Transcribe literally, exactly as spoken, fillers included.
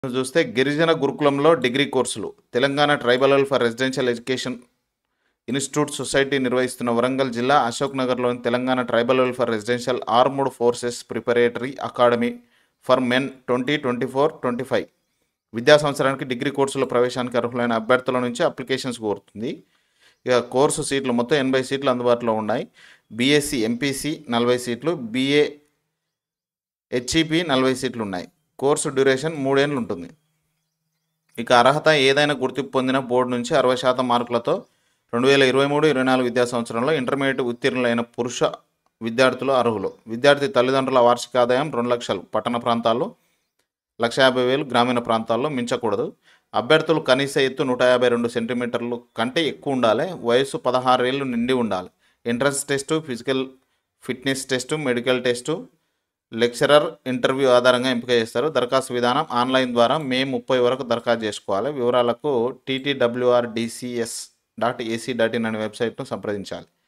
చూస్తే గిరిజన గురుకులంలో డిగ్రీ కోర్సులు Telangana tribal welfare residential education institute society నిర్వహిస్తున్న వరంగల్ జిల్లా అశోక్ నగర్లోని Telangana tribal welfare residential armed forces preparatory academy for men twenty twenty four twenty five విద్యా సంవత్సరానికి డిగ్రీ కోర్సుల ప్రవేశానికి అర్హులైన అభ్యర్థుల నుంచి అప్లికేషన్స్ కోరుతుంది. ఇక కోర్సు సీట్లు మొత్తం ఎనభై సీట్లు అందుబాటులో ఉన్నాయి. బీఎస్సీ ఎంపీసీ నలభై సీట్లు, బీఏ హెచ్ఈపీ నలభై సీట్లు ఉన్నాయి. కోర్సు డ్యూరేషన్ మూడేళ్ళు ఉంటుంది. ఇక అర్హత ఏదైనా గుర్తింపు పొందిన బోర్డు నుంచి అరవై శాతం మార్కులతో రెండు వేల ఇరవై మూడు ఇరవై నాలుగు విద్యా సంవత్సరంలో ఇంటర్మీడియట్ ఉత్తీర్ణులైన పురుష విద్యార్థులు అర్హులు. విద్యార్థి తల్లిదండ్రుల వార్షిక ఆదాయం రెండు లక్షలు, పట్టణ ప్రాంతాల్లో లక్ష యాభై వేలు, గ్రామీణ ప్రాంతాల్లో మించకూడదు. అభ్యర్థులు కనీస ఎత్తు నూట యాభై రెండు సెంటీమీటర్లు కంటే ఎక్కువ ఉండాలి. వయసు పదహారు ఏళ్ళు నిండి ఉండాలి. Entrance test, physical fitness test, medical test, lecturer interview ఆధారంగా ఎంపిక చేస్తారు. దరఖాస్తు విధానం ఆన్లైన్ ద్వారా మే ముప్పై వరకు దరఖాస్తు చేసుకోవాలి. వివరాలకు TTWRDCS dot AC dot in అనే వెబ్సైట్ను సంప్రదించాలి.